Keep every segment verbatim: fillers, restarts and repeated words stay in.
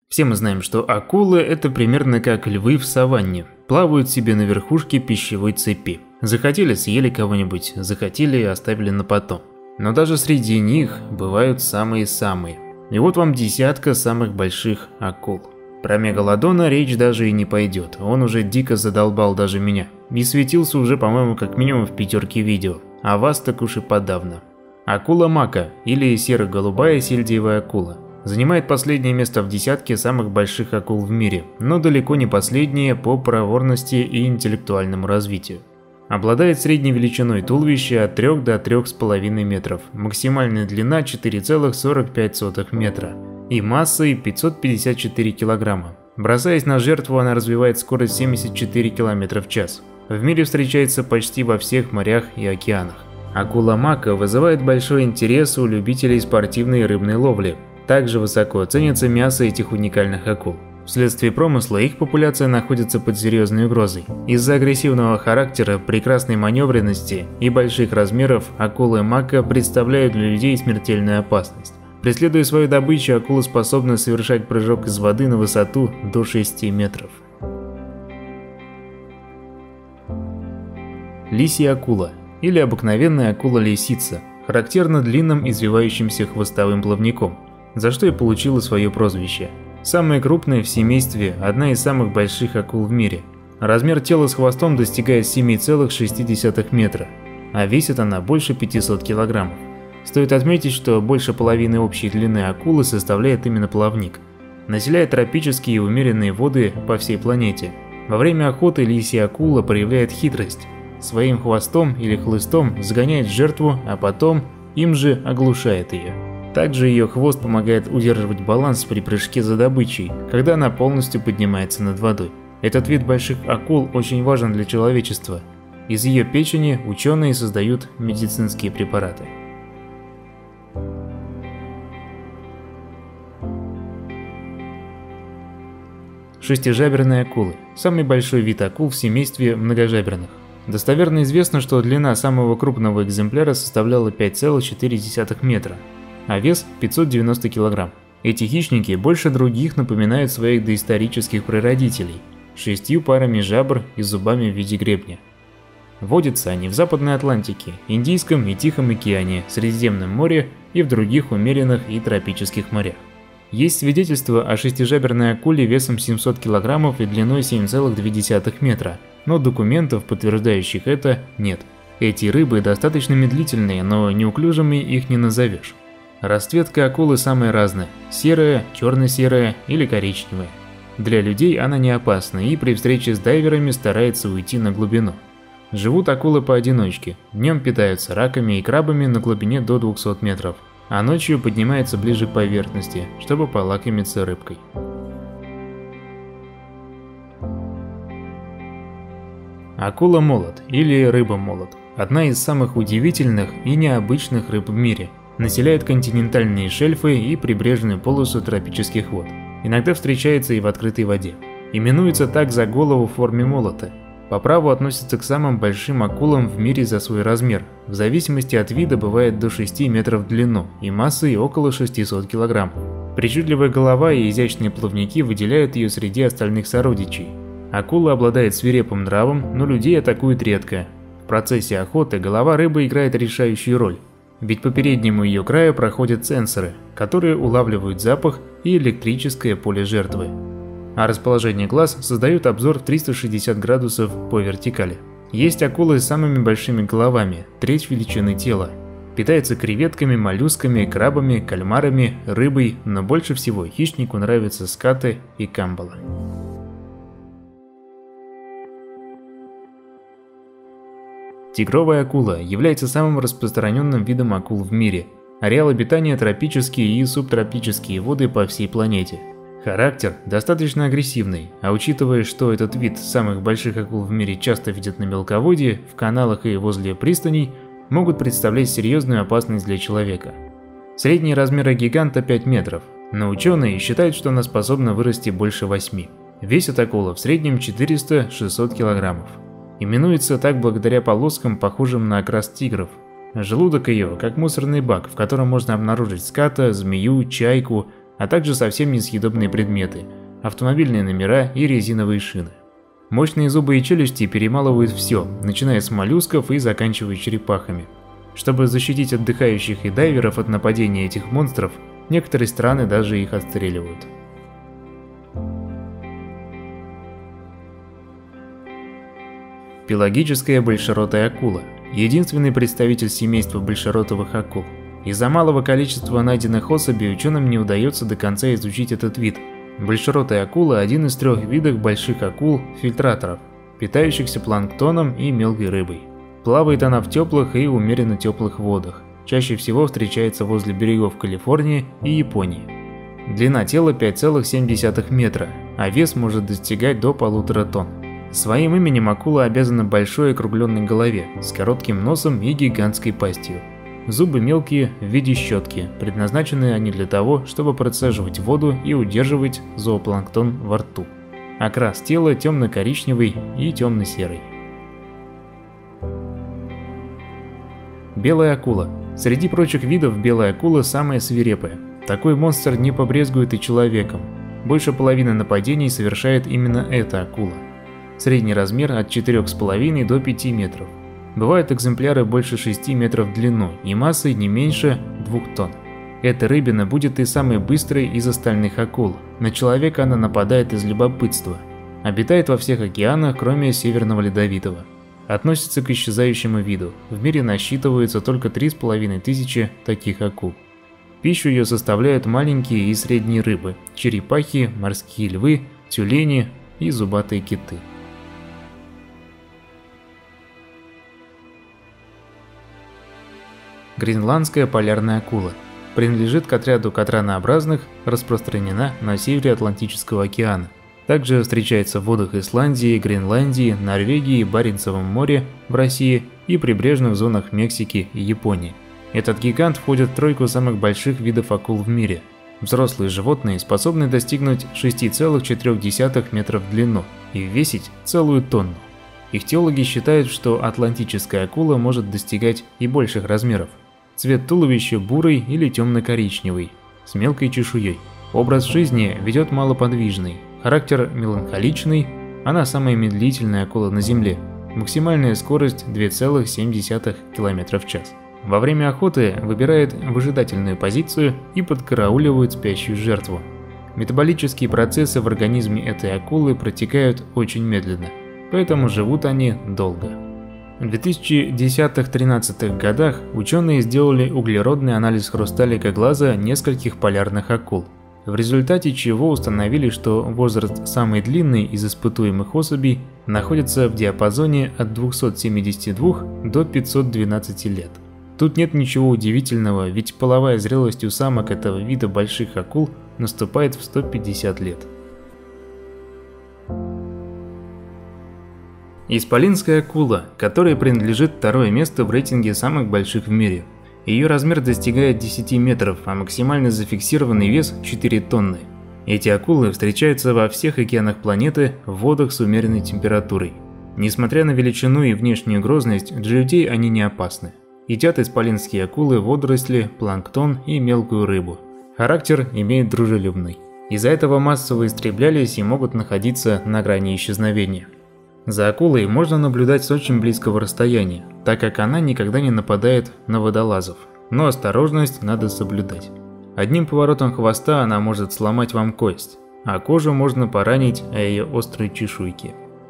Все мы знаем, что акулы – это примерно как львы в саванне, плавают себе на верхушке пищевой цепи. Захотели – съели кого-нибудь, захотели – оставили на потом. Но даже среди них бывают самые-самые. И вот вам десятка самых больших акул. Про мегалодона речь даже и не пойдет, он уже дико задолбал даже меня. И светился уже, по-моему, как минимум в пятерке видео, а вас так уж и подавно. Акула мака, или серо-голубая сельдиевая акула, занимает последнее место в десятке самых больших акул в мире, но далеко не последнее по проворности и интеллектуальному развитию. Обладает средней величиной туловища от трёх до трёх с половиной метров, максимальная длина четыре целых сорок пять сотых метра и массой пятьсот пятьдесят четыре килограмма. Бросаясь на жертву, она развивает скорость семьдесят четыре километра в час. В мире встречается почти во всех морях и океанах. Акула мака вызывает большой интерес у любителей спортивной и рыбной ловли. Также высоко ценится мясо этих уникальных акул. Вследствие промысла их популяция находится под серьезной угрозой. Из-за агрессивного характера, прекрасной маневренности и больших размеров акулы мака представляют для людей смертельную опасность. Преследуя свою добычу, акула способна совершать прыжок из воды на высоту до шести метров. Лисья акула, или обыкновенная акула-лисица, характерна длинным извивающимся хвостовым плавником, за что и получила свое прозвище. Самая крупная в семействе, одна из самых больших акул в мире. Размер тела с хвостом достигает семи целых шести десятых метра, а весит она больше пятисот килограммов. Стоит отметить, что больше половины общей длины акулы составляет именно плавник. Населяет тропические и умеренные воды по всей планете. Во время охоты лисья акула проявляет хитрость. Своим хвостом или хлыстом загоняет жертву, а потом им же оглушает ее. Также ее хвост помогает удерживать баланс при прыжке за добычей, когда она полностью поднимается над водой. Этот вид больших акул очень важен для человечества. Из ее печени ученые создают медицинские препараты. Шестижаберные акулы – самый большой вид акул в семействе многожаберных. Достоверно известно, что длина самого крупного экземпляра составляла пять целых четыре десятых метра, а вес пятьсот девяносто килограмм. Эти хищники больше других напоминают своих доисторических прародителей – шестью парами жабр и зубами в виде гребня. Водятся они в Западной Атлантике, Индийском и Тихом океане, Средиземном море и в других умеренных и тропических морях. Есть свидетельства о шестижаберной акуле весом семьсот килограммов и длиной семь целых две десятых метра, но документов, подтверждающих это, нет. Эти рыбы достаточно медлительные, но неуклюжими их не назовешь. Расцветка акулы самая разная – серая, черно-серая или коричневая. Для людей она не опасна и при встрече с дайверами старается уйти на глубину. Живут акулы поодиночке, днем питаются раками и крабами на глубине до двухсот метров, а ночью поднимается ближе к поверхности, чтобы полакомиться рыбкой. Акула-молот или рыба-молот – одна из самых удивительных и необычных рыб в мире. Населяет континентальные шельфы и прибрежную полосу тропических вод. Иногда встречается и в открытой воде. Именуется так за голову в форме молота. По праву относится к самым большим акулам в мире за свой размер. В зависимости от вида бывает до шести метров в длину и массой около шестисот килограммов. Причудливая голова и изящные плавники выделяют ее среди остальных сородичей. Акула обладает свирепым нравом, но людей атакует редко. В процессе охоты голова рыбы играет решающую роль. Ведь по переднему ее краю проходят сенсоры, которые улавливают запах и электрическое поле жертвы. А расположение глаз создает обзор в триста шестьдесят градусов по вертикали. Есть акулы с самыми большими головами, треть величины тела. Питается креветками, моллюсками, крабами, кальмарами, рыбой, но больше всего хищнику нравятся скаты и камбалы. Тигровая акула является самым распространенным видом акул в мире. Ареал обитания тропические и субтропические воды по всей планете. Характер достаточно агрессивный, а учитывая, что этот вид самых больших акул в мире часто видят на мелководье, в каналах и возле пристаней, могут представлять серьезную опасность для человека. Средние размеры гиганта пять метров, но ученые считают, что она способна вырасти больше восьми. Весит акула в среднем четыреста — шестьсот килограммов. Именуется так благодаря полоскам, похожим на окрас тигров. Желудок ее как мусорный бак, в котором можно обнаружить ската, змею, чайку, а также совсем несъедобные предметы – автомобильные номера и резиновые шины. Мощные зубы и челюсти перемалывают все, начиная с моллюсков и заканчивая черепахами. Чтобы защитить отдыхающих и дайверов от нападения этих монстров, некоторые страны даже их отстреливают. Пелагическая большеротая акула – единственный представитель семейства большеротовых акул. Из-за малого количества найденных особей ученым не удается до конца изучить этот вид. Большеротая акула – один из трех видов больших акул-фильтраторов, питающихся планктоном и мелкой рыбой. Плавает она в теплых и умеренно теплых водах, чаще всего встречается возле берегов Калифорнии и Японии. Длина тела пять целых семь десятых метра, а вес может достигать до полутора тонн. Своим именем акула обязана большой округленной голове с коротким носом и гигантской пастью. Зубы мелкие в виде щетки, предназначены они для того, чтобы процеживать воду и удерживать зоопланктон во рту. Окрас тела темно-коричневый и темно-серый. Белая акула. Среди прочих видов белая акула самая свирепая. Такой монстр не побрезгует и человеком. Больше половины нападений совершает именно эта акула. Средний размер от четырёх с половиной до пяти метров. Бывают экземпляры больше шести метров в длину и массой не меньше двух тонн. Эта рыбина будет и самой быстрой из остальных акул. На человека она нападает из любопытства. Обитает во всех океанах, кроме Северного Ледовитого. Относится к исчезающему виду. В мире насчитывается только три с половиной тысячи таких акул. Пищу ее составляют маленькие и средние рыбы, черепахи, морские львы, тюлени и зубатые киты. Гренландская полярная акула. Принадлежит к отряду катранообразных, распространена на севере Атлантического океана. Также встречается в водах Исландии, Гренландии, Норвегии, Баренцевом море в России и прибрежных зонах Мексики и Японии. Этот гигант входит в тройку самых больших видов акул в мире. Взрослые животные способны достигнуть шести целых четырёх десятых метров в длину и весить целую тонну. Ихтиологи считают, что атлантическая акула может достигать и больших размеров. Цвет туловища бурый или темно-коричневый, с мелкой чешуей. Образ жизни ведет малоподвижный, характер меланхоличный, она самая медлительная акула на Земле. Максимальная скорость две целых семь десятых километра в час. Во время охоты выбирает выжидательную позицию и подкарауливает спящую жертву. Метаболические процессы в организме этой акулы протекают очень медленно, поэтому живут они долго. В две тысячи десятых-тринадцатых годах ученые сделали углеродный анализ хрусталика глаза нескольких полярных акул, в результате чего установили, что возраст самой длинной из испытуемых особей находится в диапазоне от двухсот семидесяти двух до пятисот двенадцати лет. Тут нет ничего удивительного, ведь половая зрелость у самок этого вида больших акул наступает в сто пятьдесят лет. Исполинская акула, которой принадлежит второе место в рейтинге самых больших в мире. Ее размер достигает десяти метров, а максимально зафиксированный вес четыре тонны. Эти акулы встречаются во всех океанах планеты в водах с умеренной температурой. Несмотря на величину и внешнюю грозность, для людей они не опасны. Едят исполинские акулы водоросли, планктон и мелкую рыбу. Характер имеет дружелюбный. Из-за этого массово истреблялись и могут находиться на грани исчезновения. За акулой можно наблюдать с очень близкого расстояния, так как она никогда не нападает на водолазов, но осторожность надо соблюдать. Одним поворотом хвоста она может сломать вам кость, а кожу можно поранить о ее острые чешуйки.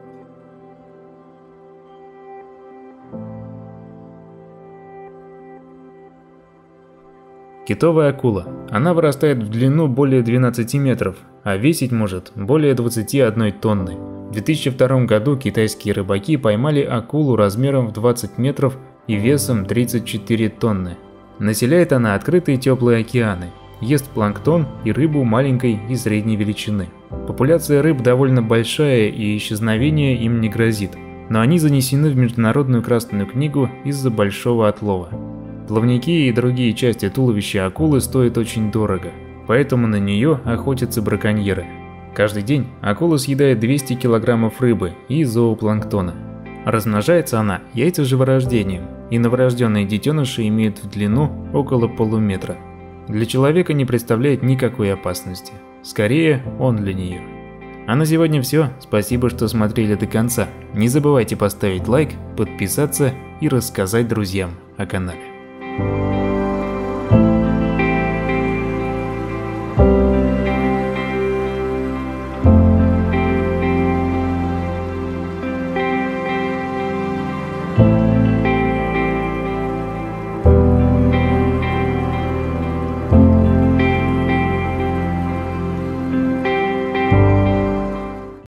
Китовая акула. Она вырастает в длину более двенадцати метров, а весить может более двадцати одной тонны. В две тысячи втором году китайские рыбаки поймали акулу размером в двадцать метров и весом тридцать четыре тонны. Населяет она открытые теплые океаны, ест планктон и рыбу маленькой и средней величины. Популяция рыб довольно большая и исчезновение им не грозит, но они занесены в Международную Красную книгу из-за большого отлова. Плавники и другие части туловища акулы стоят очень дорого, поэтому на нее охотятся браконьеры. Каждый день акула съедает двести килограммов рыбы и зоопланктона. Размножается она яйцеживорождением, и новорожденные детеныши имеют в длину около полуметра. для человека не представляет никакой опасности. Скорее, он для нее. А на сегодня все. Спасибо, что смотрели до конца. Не забывайте поставить лайк, подписаться и рассказать друзьям о канале.